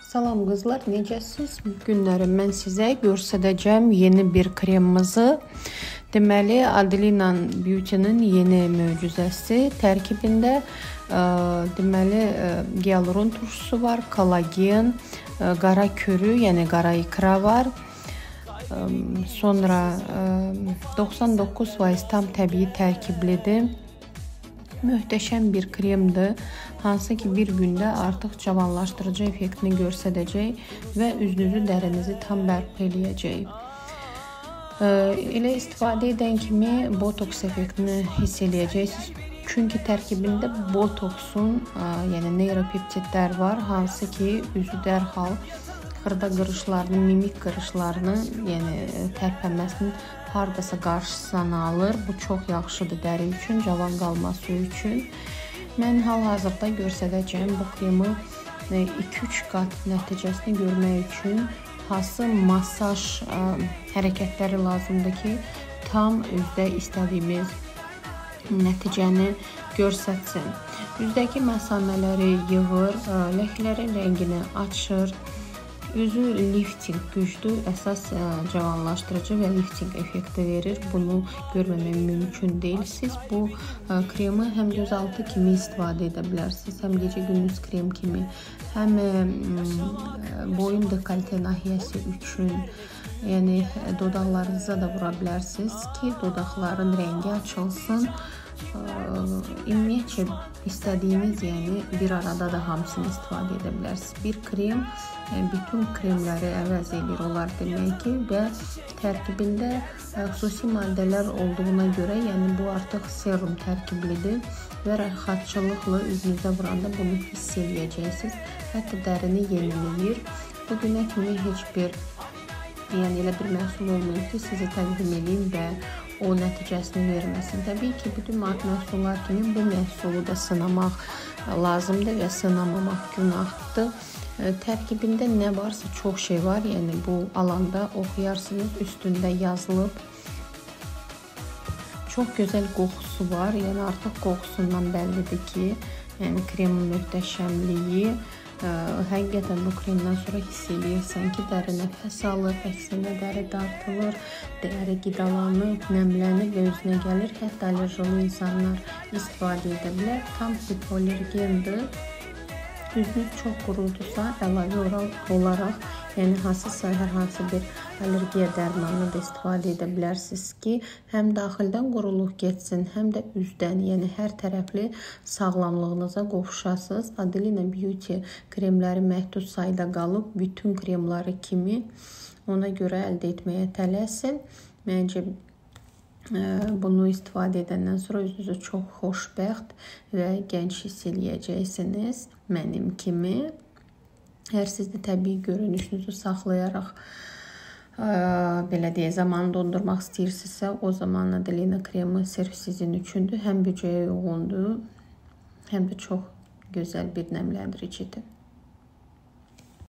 Salam qızlar, necəsiz? Bu günləri mən sizə göstərəcəm yeni bir kremimizi. Deməli, Adelina Beauty'nin yeni möcüzəsi. Tərkibində deməli gialurun turşusu var, kollagen, qara körü, yəni qara ikra var. Sonra 99% tam təbii tərkiblidir. Möhtəşəm bir kremdir. Hansı ki bir gündə artıq cavanlaşdırıcı effektini göstərəcək və üzünüzü, dərinizi tam bərpa eləyəcək. Elə istifadə edən kimi botoks effektini hiss eləyəcəksiniz. Çünki tərkibində botoksun, yəni neuropeptidlər var, hansı ki üzü dərhal xırda qırışlarını, mimik qırışlarını, yəni tərpənməsinin hardasa qarşısını alır. Bu çox yaxşıdır dəri üçün, cavan qalması üçün. Mən hal-hazırda göstərəcəm bu kremi 2-3 qat nəticəsini görmək üçün hansı masaj hərəkətləri lazımdır ki, tam üzdə istədiyimiz nəticəni göstərsin. Üzdəki məsamələri yığır, ləklərin rəngini açır. Üzü lifting güclü, əsas cavanlaşdırıcı və lifting effekti verir. Bunu görməmək mümkün deyil. Siz bu kremi həm gözaltı kimi istifadə edə bilərsiniz, həm gecə gündüz krem kimi, həm boyun dekolte nahiyəsi üçün, yəni dodaqlarınıza da vura bilərsiniz ki, dodaqların rəngi açılsın. Ümumiyyətcə istədiyiniz, yəni bir arada da hamısını istifadə edə bilərsiniz. Bir krem bütün kremləri əvəz edir, olar demək ki, və tərkibində xüsusi maddələr olduğuna görə, yəni bu artıq serum tərkiblidir və rahatçılıqla üzünüzə vuranda bunu hiss eləyəcəksiniz. Hətta dərini yeniləyir. Bugünə kimi heç bir, yəni elə bir məhsul olmayıb ki, sizi təqdim edeyim və o nəticəsini verməsin. Təbii ki, bütün məhsullar kimi bu məhsulu da sınamaq lazımdır və sınamamaq günahdır. Tərkibində nə varsa çox şey var, yəni bu alanda oxuyarsınız, üstündə yazılıb. Çox gözəl qoxusu var, yəni artıq qoxusundan bəllidir ki, yəni kremin möhtəşəmliyi. Həqiqətən bu kremdən sonra hiss edirsən ki, dəri nəfəs alır, əksinə dəri dartılır, dəri qidalanır, nəmlənir və özünə gəlir. Hətta allerjili insanlar istifadə edə bilər. Tam hipoallergendir. Üzünüz çox qurudursa, əlavə olaraq, yəni hansısa hər hansı bir allergiya dərmanını da istifadə edə bilərsiniz ki, həm daxildən quruluq getsin, həm də üzdən, yəni hər tərəfli sağlamlığınıza qovuşasınız. Adelina Beauty kremləri məhdud sayda qalıb, bütün kremləri kimi, ona görə əldə etməyə tələsin. Məncə bunu istifadə edəndən sonra özünüzü çox xoşbəxt və gənc hiss eləyəcəksiniz, mənim kimi. Əgər siz də təbii görünüşünüzü saxlayaraq belə deyə zamanı dondurmaq istəyirsinizsə, o zaman Adelina kremi sırf sizin üçündür. Həm büdcəyə uyğundur, həm də çox gözəl bir nəmləndiricidir.